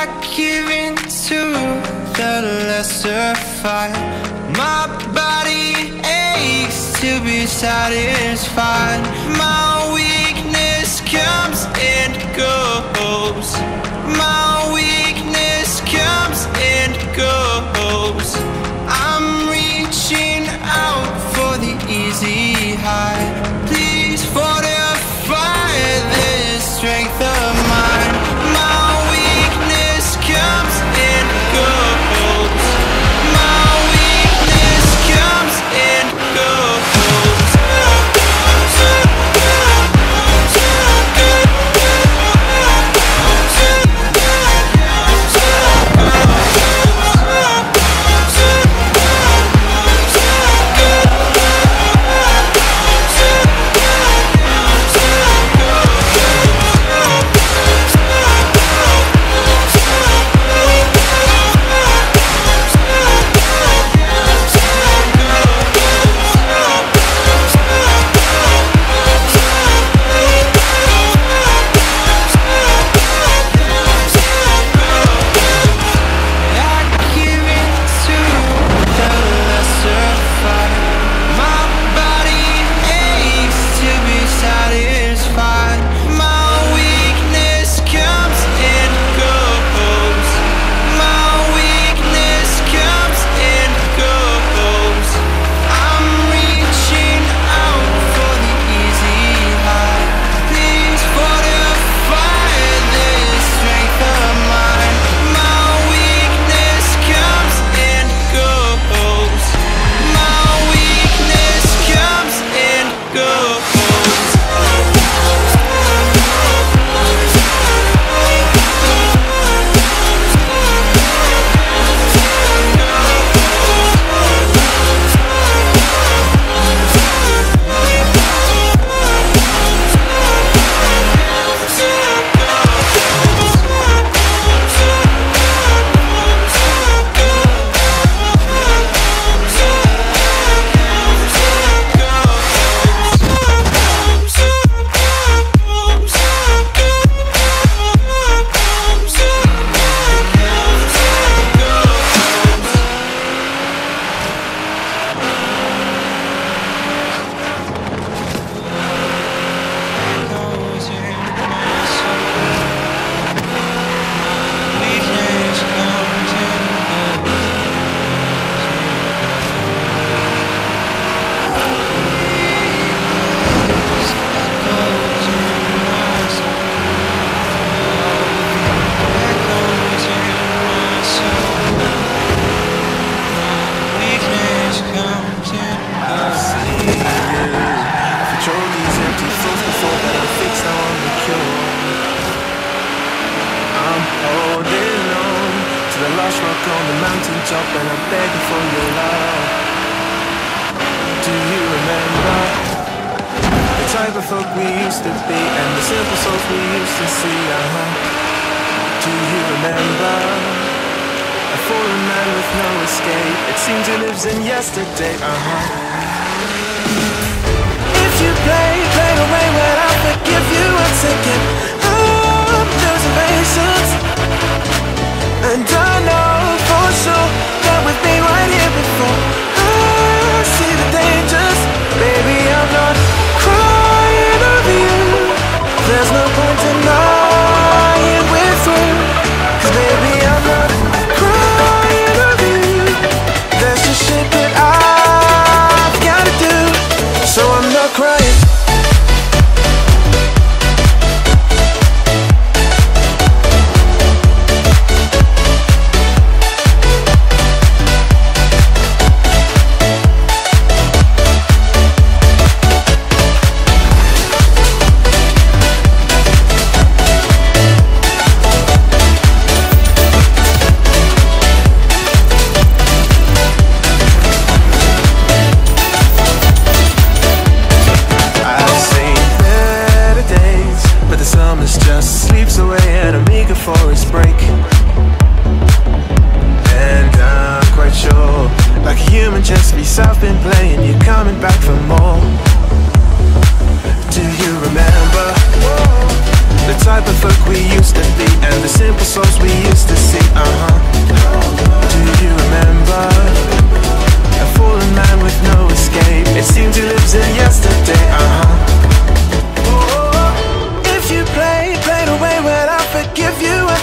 I give in to the lesser fight. My body aches to be satisfied. My weakness comes and goes. My weakness comes and goes. I'm reaching out for the easy high. Please fortify this strength of mine. My weakness comes and goes. My weakness comes and goes.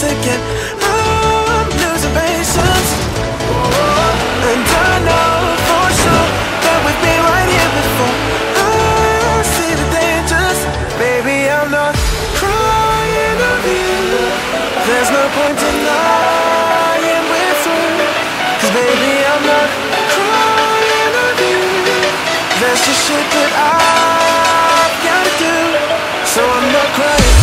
again. I'm losing patience, and I know for sure that we've been right here before. I see the dangers, baby, I'm not crying of you. There's no point denying we're through, 'cause baby, I'm not crying of you. There's just shit that I've gotta do, so I'm not crying.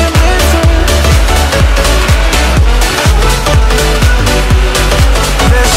There's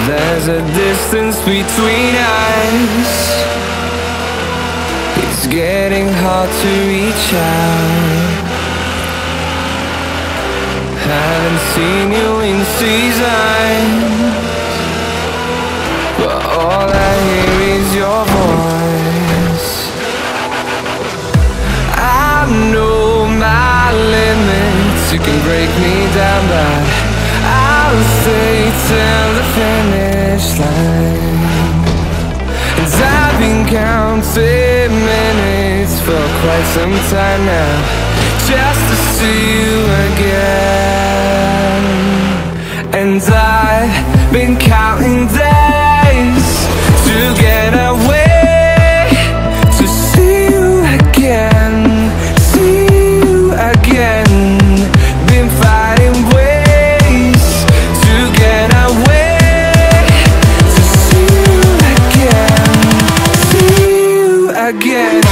There's a distance between us. It's getting hard to reach out. Haven't seen you in seasons, but all I hear is your voice. I know my limits, you can break me down, but I'll stay till the finish line. And I've been counting minutes for quite some time now, just to see you again. And I've been counting days to get away, to see you again, see you again. Been fighting ways to get away, to see you again, see you again.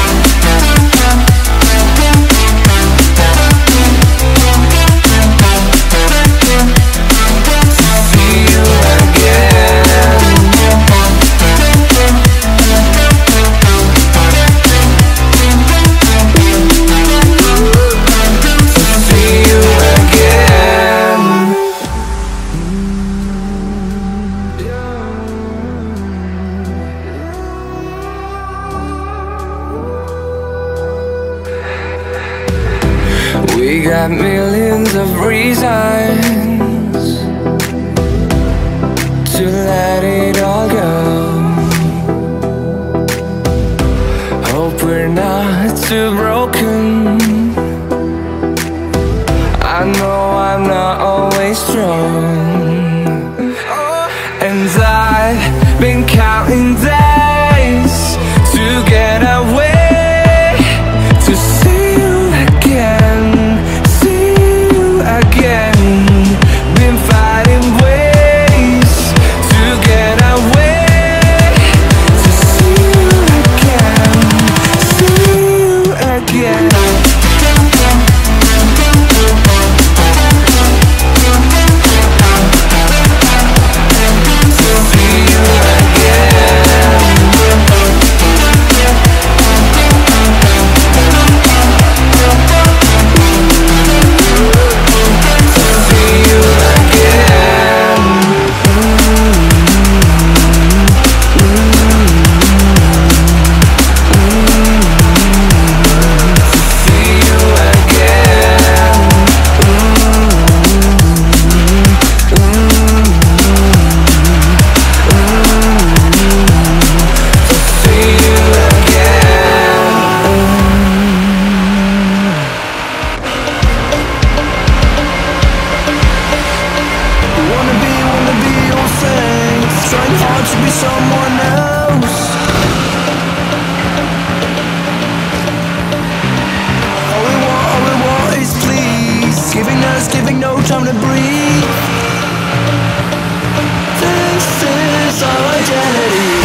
We got millions of reasons to let it all go. Hope we're not too broken. I know I'm not always strong, and I've been counting days to get away, to see you again, see you again. Been fighting ways to get away, to see you again, see you again. To be someone else. All we want is please, giving no time to breathe. This is our identity.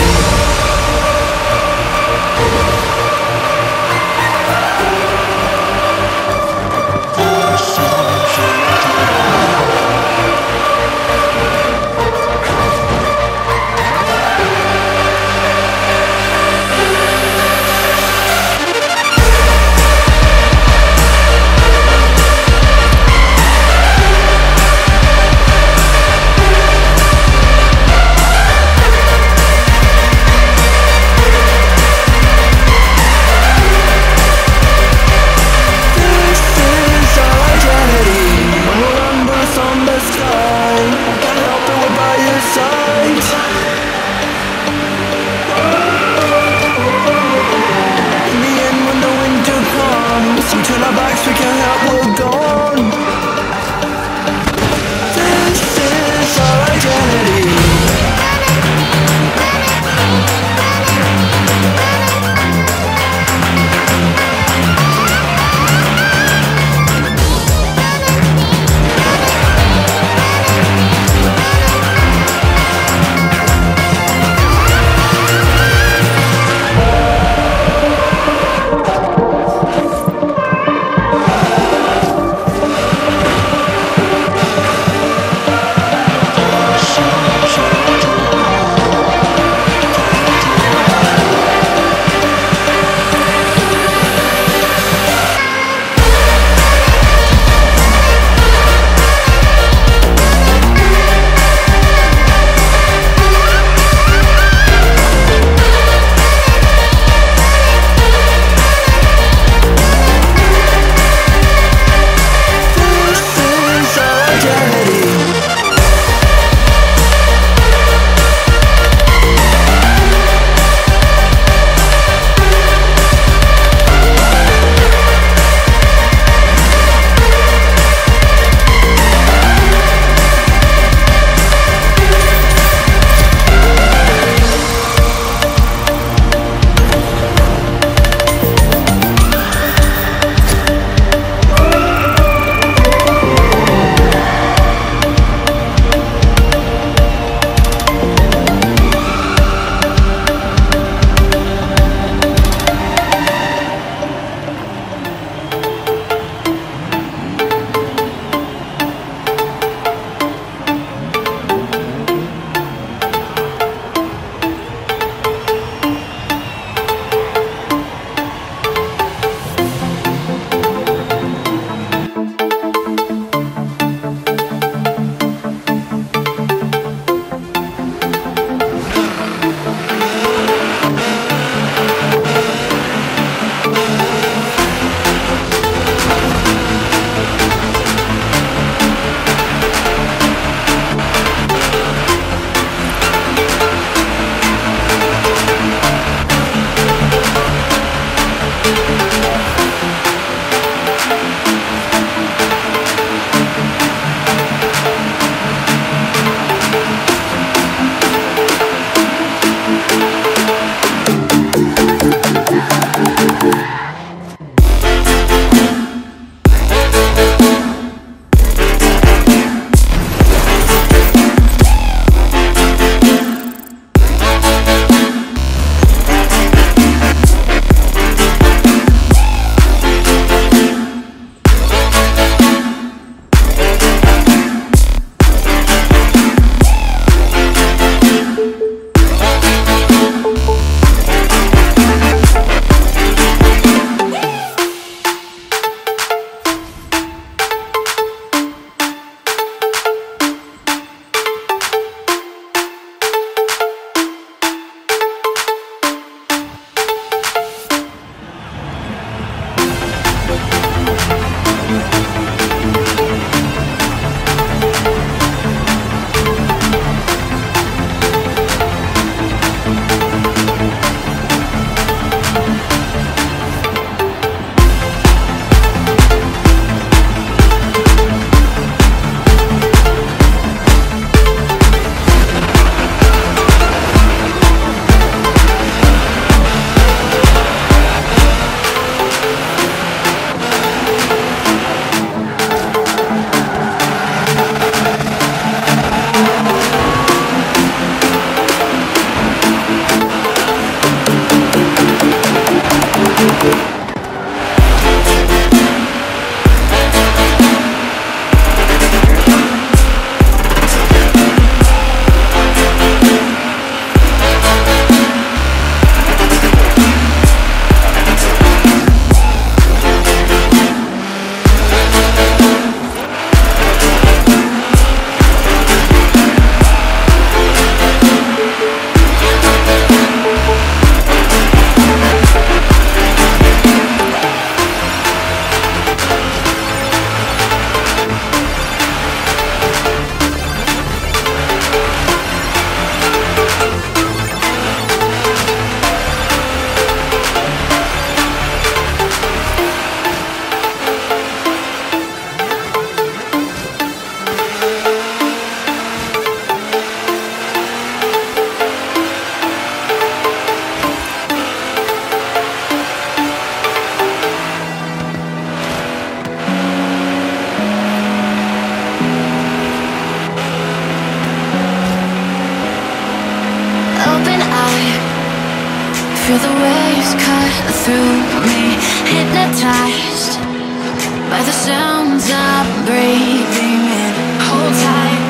Feel the waves cut through me, hypnotized by the sounds I'm breathing in. Hold tight.